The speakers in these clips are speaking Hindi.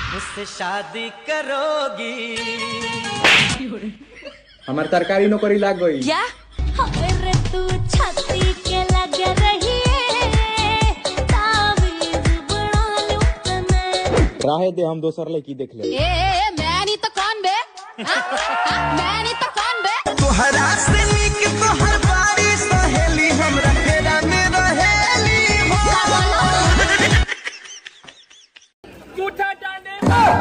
मुझसे शादी करोगी? हमार तरकारी नौकरी लाग गई। क्या? अरे तू छाती के लग रही है, तावीज़ बना लूं तने। राहे दे हम दोसर लड़की देख ले। मैं नहीं तो कौन बे? मैं नहीं तो कौन बे? तोहरा से नीक तोहर बारी सहेली हमरा फेरा में रहेली हो। झूठा डाले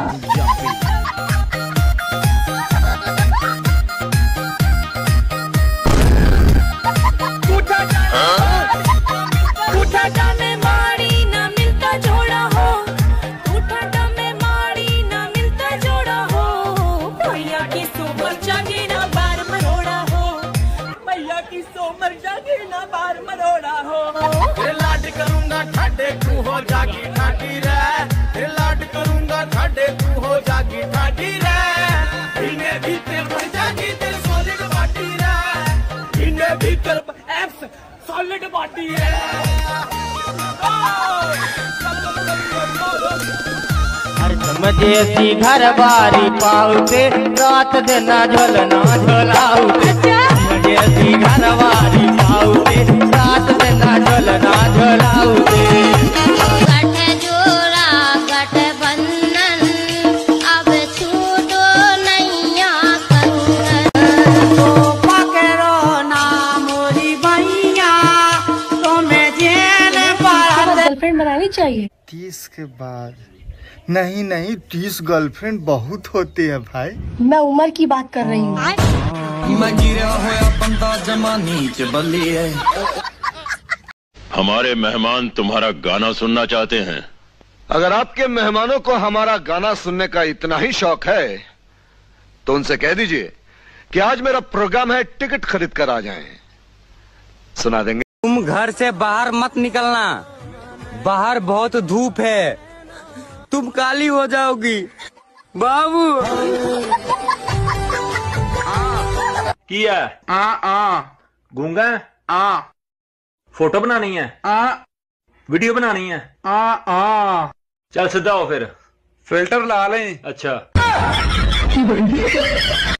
झूठा डाले मारी ना मिलता जोड़ा हो। झूठा डाले मारी ना मिलता जोड़ा हो। भैया की सोमर जागे ना बार मरोड़ा हो। भैया की सोमर जागे ना बार मरोड़ा हो। लाड करूंगा ठाडे तू हो जागी ठाडी रे। लाड करूंगा ठाडे तू हो जागी ठाडी रे। इन्हें भीतर भर जागी तेरे सॉलिड बॉडी रे। इन्हें भीतर एप्स सॉलिड बॉडी है। हर जैसी घर बारी पाउते रात दिन झोलना झोलाउते। जैसी घर बारी पाउते रात दिन झोलना झोलाउते। गठ जोड़ा गठबंधन अब छूटो नैया कंगन। तो पकड़ो ना मोरी भैया तुम्हें जेल पर। गर्लफ्रेंड बनानी चाहिए। 30 के बाद नहीं नहीं 30 गर्लफ्रेंड बहुत होती है भाई। मैं उम्र की बात कर रही हूँ। मैं गिरा होया बंदा जमानी च बल्ली है। हमारे मेहमान तुम्हारा गाना सुनना चाहते हैं। अगर आपके मेहमानों को हमारा गाना सुनने का इतना ही शौक है तो उनसे कह दीजिए कि आज मेरा प्रोग्राम है, टिकट खरीद कर आ जाएं। सुना देंगे। तुम घर से बाहर मत निकलना, बाहर बहुत धूप है, तुम काली हो जाओगी बाबू। किया गूंगा फोटो बनानी है, वीडियो बनानी है। चल सीधा हो फिर, फिल्टर ला लें। अच्छा